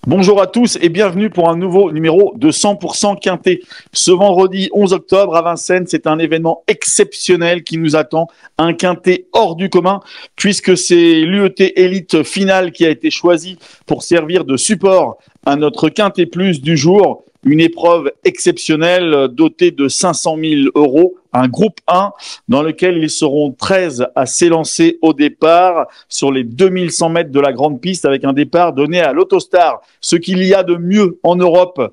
Bonjour à tous et bienvenue pour un nouveau numéro de 100% Quintet. Ce vendredi 11 octobre à Vincennes, c'est un événement exceptionnel qui nous attend, un Quintet hors du commun, puisque c'est l'UET Elite Finale qui a été choisi pour servir de support à notre Quintet Plus du jour. Une épreuve exceptionnelle dotée de 500 000 €, un groupe 1 dans lequel ils seront 13 à s'élancer au départ sur les 2100 mètres de la grande piste avec un départ donné à l'Autostar. Ce qu'il y a de mieux en Europe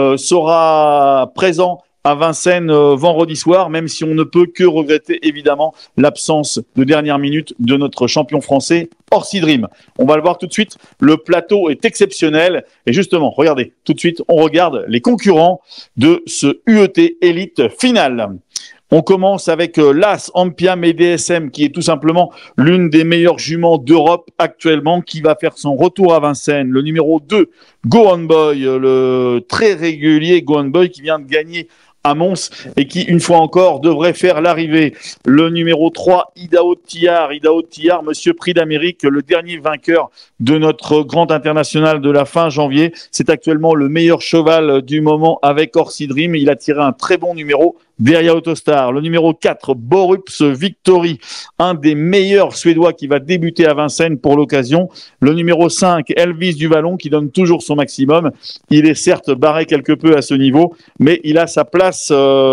sera présent à Vincennes vendredi soir, même si on ne peut que regretter évidemment l'absence de dernière minute de notre champion français, Orsi Dream. On va le voir tout de suite, le plateau est exceptionnel et justement, regardez, tout de suite, on regarde les concurrents de ce UET Elite Finale. On commence avec l'As Ampia DSM qui est tout simplement l'une des meilleures juments d'Europe actuellement qui va faire son retour à Vincennes. Le numéro 2, Go On Boy, le très régulier Go On Boy qui vient de gagner à Mons et qui, une fois encore, devrait faire l'arrivée. Le numéro 3, Idaho Tillard, Monsieur Prix d'Amérique, le dernier vainqueur de notre grand international de la fin janvier. C'est actuellement le meilleur cheval du moment avec Orsi Dream. Il a tiré un très bon numéro derrière Autostar. Le numéro 4, Borups Victory, un des meilleurs Suédois qui va débuter à Vincennes pour l'occasion. Le numéro 5, Elvis du Vallon, qui donne toujours son maximum. Il est certes barré quelque peu à ce niveau, mais il a sa place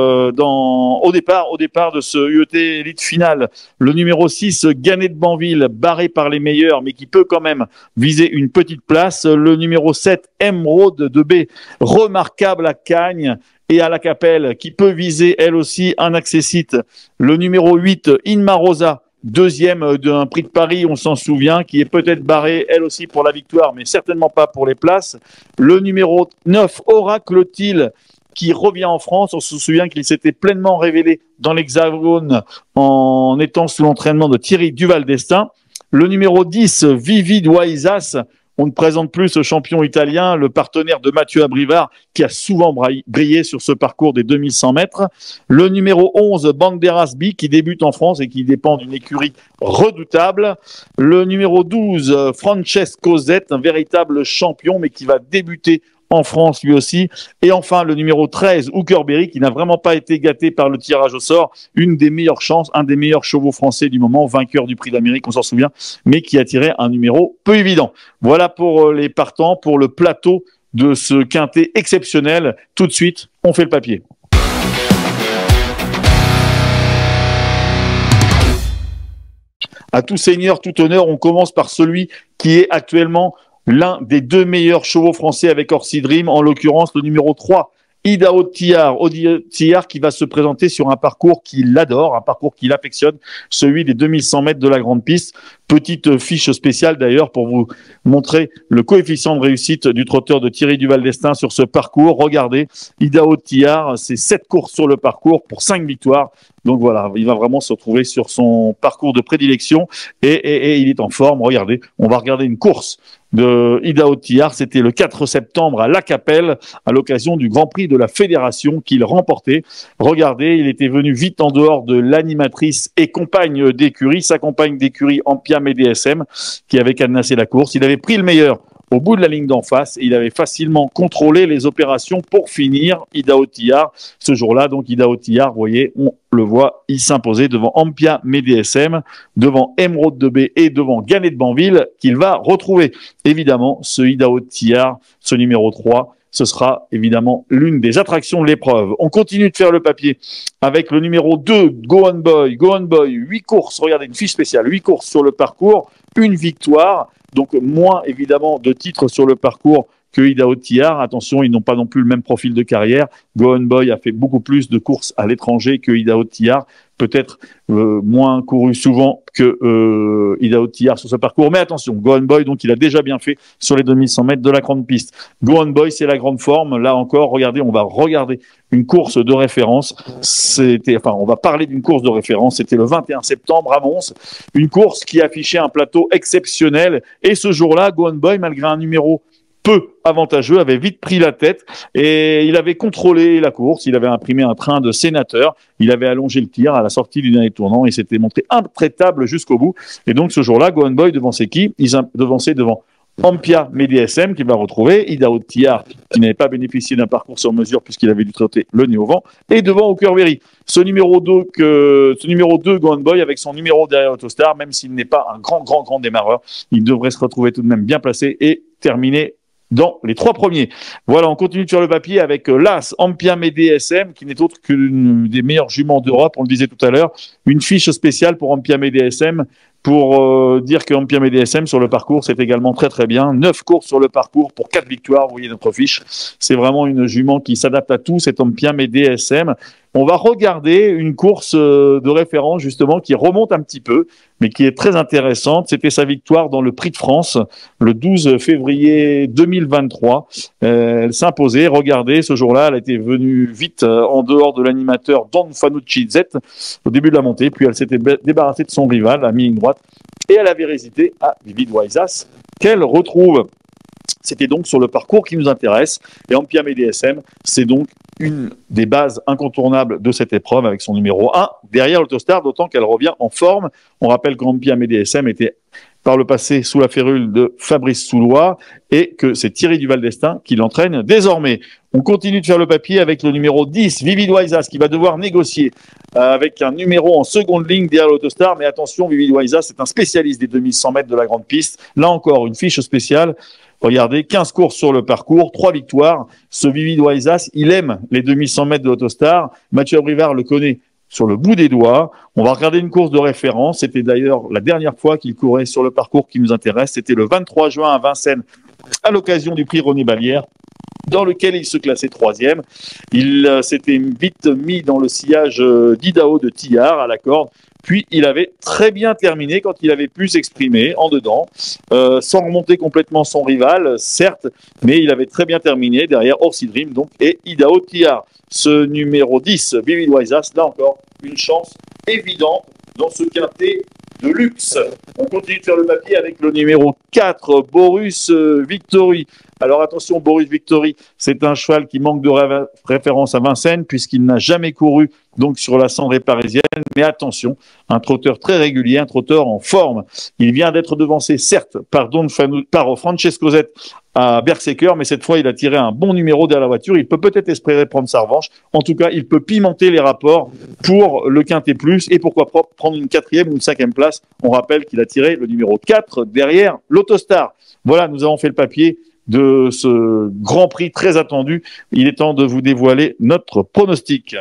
au départ de ce UET Elite Finale. Le numéro 6, Gannet de Banville, barré par les meilleurs, mais qui peut quand même viser une petite place. Le numéro 7, Emeraude de B, remarquable à Cagnes et à la Capelle, qui peut viser elle aussi un accessite. Le numéro 8, Inma Rosa, deuxième d'un prix de Paris, on s'en souvient, qui est peut-être barrée elle aussi pour la victoire, mais certainement pas pour les places. Le numéro 9, Oracle Thiel, qui revient en France. On se souvient qu'il s'était pleinement révélé dans l'Hexagone en étant sous l'entraînement de Thierry Duval d'Estaing. Le numéro 10, Vivid Waisas. On ne présente plus ce champion italien, le partenaire de Mathieu Abrivard, qui a souvent brillé sur ce parcours des 2100 mètres. Le numéro 11, Banderas B, qui débute en France et qui dépend d'une écurie redoutable. Le numéro 12, Francesco Z, un véritable champion, mais qui va débuter en France lui aussi. Et enfin, le numéro 13, Hookerberry, qui n'a vraiment pas été gâté par le tirage au sort. Une des meilleures chances, un des meilleurs chevaux français du moment, vainqueur du prix d'Amérique, on s'en souvient, mais qui a tiré un numéro peu évident. Voilà pour les partants, pour le plateau de ce quintet exceptionnel. Tout de suite, on fait le papier. À tout seigneur, tout honneur, on commence par celui qui est actuellement l'un des deux meilleurs chevaux français avec Orsi Dream, en l'occurrence le numéro 3, Idaho Tillard. Tillard qui va se présenter sur un parcours qu'il adore, un parcours qu'il affectionne, celui des 2100 mètres de la grande piste. Petite fiche spéciale d'ailleurs pour vous montrer le coefficient de réussite du trotteur de Thierry Duval d'Estaing sur ce parcours. Regardez, Idaho Tillard, c'est 7 courses sur le parcours pour 5 victoires. Donc voilà, il va vraiment se retrouver sur son parcours de prédilection et il est en forme. Regardez, on va regarder une course de Idaho Tillard. C'était le 4 septembre à La Capelle à l'occasion du Grand Prix de la Fédération qu'il remportait. Regardez, il était venu vite en dehors de l'animatrice et compagne d'écurie, sa compagne d'écurie Ampia DSM, qui avait cadenassé la course. Il avait pris le meilleur au bout de la ligne d'en face et il avait facilement contrôlé les opérations pour finir Idaho Tillard. Ce jour-là, donc Idaho Tillard, vous voyez, on le voit, il s'imposait devant Ampia DSM, devant Emeraude de B et devant Gannet de Banville qu'il va retrouver. Évidemment, ce Idaho Tillard, ce numéro 3, ce sera évidemment l'une des attractions de l'épreuve. On continue de faire le papier avec le numéro 2, Go On Boy. Go On Boy, 8 courses, regardez, une fiche spéciale, 8 courses sur le parcours, une victoire, donc moins évidemment de titres sur le parcours que Idaho Tillard. Attention, ils n'ont pas non plus le même profil de carrière. Go On Boy a fait beaucoup plus de courses à l'étranger que Idaho Tillard, peut-être moins couru souvent que Idaho Tillard sur ce parcours. Mais attention, Go On Boy, donc il a déjà bien fait sur les 2100 mètres de la grande piste. Go On Boy, c'est la grande forme. Là encore, regardez, on va regarder une course de référence. On va parler d'une course de référence. C'était le 21 septembre à Mons. Une course qui affichait un plateau exceptionnel. Et ce jour-là, Go On Boy, malgré un numéro peu avantageux, avait vite pris la tête et il avait contrôlé la course, il avait imprimé un train de sénateur, il avait allongé le tir à la sortie du dernier tournant et s'était montré intraitable jusqu'au bout. Et donc ce jour-là, Go On Boy devançait qui? Il devançait devant Ampia MEDSM qui va retrouver, Idaho Tillard qui n'avait pas bénéficié d'un parcours sur mesure puisqu'il avait dû trotter le nez au vent, et devant Hookerberry. Ce numéro 2 Gone Boy avec son numéro derrière Autostar, même s'il n'est pas un grand démarreur, il devrait se retrouver tout de même bien placé et terminer dans les 3 premiers. Voilà, on continue sur le papier avec l'As Ampia MEDSM, qui n'est autre qu'une des meilleures juments d'Europe, on le disait tout à l'heure. Une fiche spéciale pour Ampia MEDSM, pour dire que Ampia MEDSM sur le parcours, c'est également très bien. 9 courses sur le parcours pour 4 victoires, vous voyez notre fiche. C'est vraiment une jument qui s'adapte à tout, cette Ampia MEDSM. On va regarder une course de référence justement qui remonte un petit peu, mais qui est très intéressante. C'était sa victoire dans le Prix de France le 12 février 2023. Elle s'imposait. Regardez, ce jour-là, elle était venue vite en dehors de l'animateur Don Fanucci Z au début de la montée. Puis elle s'était débarrassée de son rival, à mi-ligne droite, et elle avait hésité à Vivid Waisas qu'elle retrouve. C'était donc sur le parcours qui nous intéresse. Et Ampia MEDSM, c'est donc une des bases incontournables de cette épreuve avec son numéro 1 derrière l'Autostar, d'autant qu'elle revient en forme. On rappelle qu'Ampia MEDSM était par le passé sous la férule de Fabrice Soulois et que c'est Thierry Duval d'Estaing qui l'entraîne désormais. On continue de faire le papier avec le numéro 10, Vivid Waisas, qui va devoir négocier avec un numéro en seconde ligne derrière l'Autostar. Mais attention, Vivid Waisas, c'est un spécialiste des 2100 mètres de la grande piste. Là encore, une fiche spéciale. Regardez, 15 courses sur le parcours, 3 victoires. Ce Vivid Waisas, il aime les 2100 mètres de l'Autostar. Mathieu Abrivard le connaît sur le bout des doigts. On va regarder une course de référence. C'était d'ailleurs la dernière fois qu'il courait sur le parcours qui nous intéresse. C'était le 23 juin à Vincennes, à l'occasion du prix René Ballière, dans lequel il se classait 3e. Il s'était vite mis dans le sillage d'Idaho de Tillard à la corde. Puis il avait très bien terminé quand il avait pu s'exprimer en dedans, sans remonter complètement son rival, certes, mais il avait très bien terminé derrière Orsi Dream donc, et Idaho Tillard. Ce numéro 10, Vivid Waisas, là encore, une chance évidente dans ce quintet de luxe. On continue de faire le papier avec le numéro 4, Borus Victory. Alors attention, Borus Victory, c'est un cheval qui manque de référence à Vincennes puisqu'il n'a jamais couru donc sur la cendrée parisienne. Mais attention, un trotteur très régulier, un trotteur en forme. Il vient d'être devancé, certes, par Francesco Z à Berserker, mais cette fois, il a tiré un bon numéro derrière la voiture. Il peut peut-être espérer prendre sa revanche. En tout cas, il peut pimenter les rapports pour le Quintet Plus et pourquoi pas prendre une 4e ou une 5e place. On rappelle qu'il a tiré le numéro 4 derrière l'Autostar. Voilà, nous avons fait le papier de ce Grand Prix très attendu. Il est temps de vous dévoiler notre pronostic.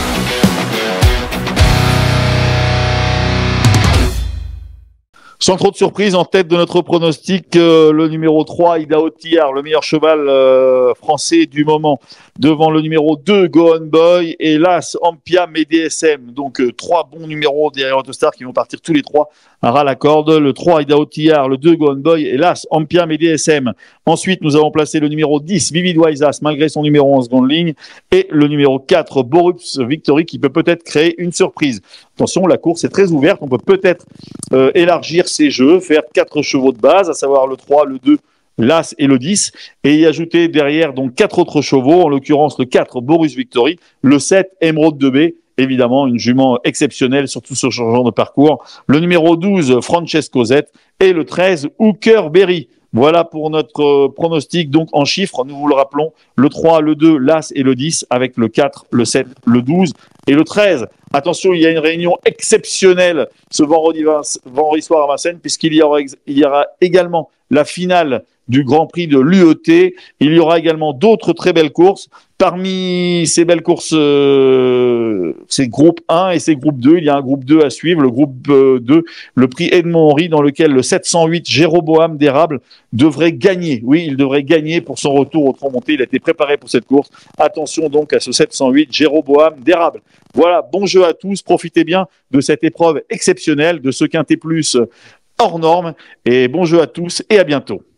Sans trop de surprise, en tête de notre pronostic, le numéro 3, Idaho Tillard, le meilleur cheval français du moment, devant le numéro 2, Gone Boy, et l'As Ampia MEDSM. Donc 3 bons numéros derrière Autostar qui vont partir tous les 3 à ras la corde. Le 3, Idaho Tillard, le 2, Gone Boy, et l'As Ampia MEDSM. Ensuite, nous avons placé le numéro 10, Vivid Waisas, malgré son numéro en seconde ligne, et le numéro 4, Borus Victory, qui peut peut-être créer une surprise. Attention, la course est très ouverte, on peut peut-être élargir ses jeux, faire 4 chevaux de base, à savoir le 3, le 2, l'As et le 10, et y ajouter derrière donc 4 autres chevaux, en l'occurrence le 4, Borus Victory, le 7, Emerald 2B, évidemment une jument exceptionnelle, surtout sur ce genre de parcours, le numéro 12, Francesco Z, et le 13, Hookerberry. Voilà pour notre pronostic, donc en chiffres, nous vous le rappelons, le 3, le 2, l'As et le 10, avec le 4, le 7, le 12 et le 13. Attention, il y a une réunion exceptionnelle ce vendredi soir à Vincennes, puisqu'il y aura également la finale du Grand Prix de l'UET. Il y aura également d'autres très belles courses. Parmi ces belles courses, c'est groupe 1 et c'est groupe 2. Il y a un groupe 2 à suivre, le groupe 2, le prix Edmond-Henri, dans lequel le 708 Jéroboam d'Érable devrait gagner. Oui, il devrait gagner pour son retour au tronc monté. Il a été préparé pour cette course. Attention donc à ce 708 Jéroboam d'Érable. Voilà, bon jeu à tous. Profitez bien de cette épreuve exceptionnelle, de ce Quintet Plus hors norme. Et bon jeu à tous et à bientôt.